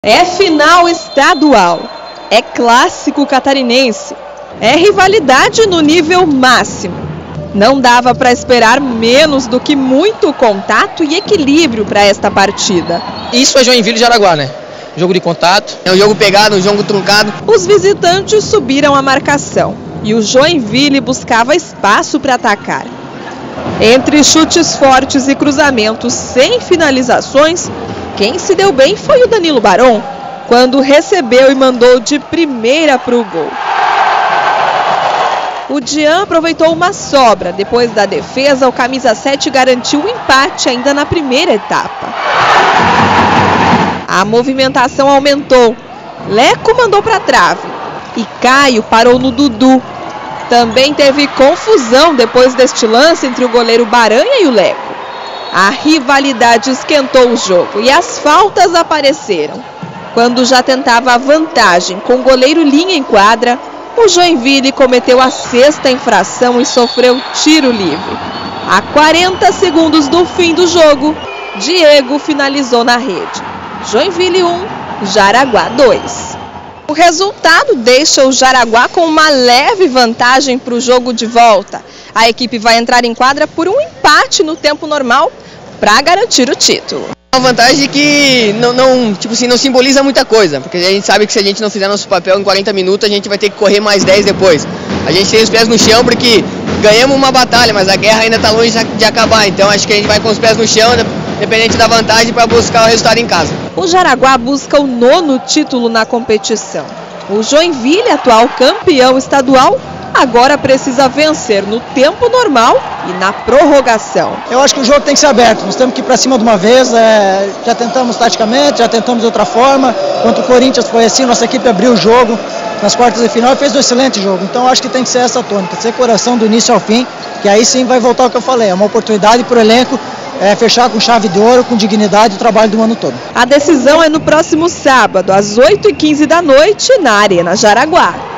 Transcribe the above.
É final estadual, é clássico catarinense, é rivalidade no nível máximo. Não dava para esperar menos do que muito contato e equilíbrio para esta partida. Isso é Joinville e Jaraguá, né? Jogo de contato, é um jogo pegado, um jogo truncado. Os visitantes subiram a marcação e o Joinville buscava espaço para atacar. Entre chutes fortes e cruzamentos sem finalizações, quem se deu bem foi o Danilo Baron, quando recebeu e mandou de primeira para o gol. O Dian aproveitou uma sobra. Depois da defesa, o camisa 7 garantiu o empate ainda na primeira etapa. A movimentação aumentou. Leco mandou para a trave e Caio parou no Dudu. Também teve confusão depois deste lance entre o goleiro Baranha e o Leco. A rivalidade esquentou o jogo e as faltas apareceram. Quando já tentava a vantagem com o goleiro Linha em quadra, o Joinville cometeu a sexta infração e sofreu tiro livre. A 40 segundos do fim do jogo, Diego finalizou na rede. Joinville 1, Jaraguá 2. O resultado deixa o Jaraguá com uma leve vantagem para o jogo de volta. A equipe vai entrar em quadra por um empate no tempo normal para garantir o título. Uma vantagem que não simboliza muita coisa, porque a gente sabe que se a gente não fizer nosso papel em 40 minutos, a gente vai ter que correr mais 10 depois. A gente tem os pés no chão porque ganhamos uma batalha, mas a guerra ainda está longe de acabar. Então acho que a gente vai com os pés no chão, dependente da vantagem, para buscar o resultado em casa. O Jaraguá busca o 9º título na competição. O Joinville, atual campeão estadual, agora precisa vencer no tempo normal e na prorrogação. Eu acho que o jogo tem que ser aberto, nós temos que ir para cima de uma vez, já tentamos taticamente, já tentamos de outra forma. Contra o Corinthians foi assim, nossa equipe abriu o jogo nas quartas de final e fez um excelente jogo. Então acho que tem que ser essa tônica, ser coração do início ao fim, que aí sim vai voltar ao que eu falei, é uma oportunidade para o elenco fechar com chave de ouro, com dignidade o trabalho do ano todo. A decisão é no próximo sábado, às 8h15 da noite, na Arena Jaraguá.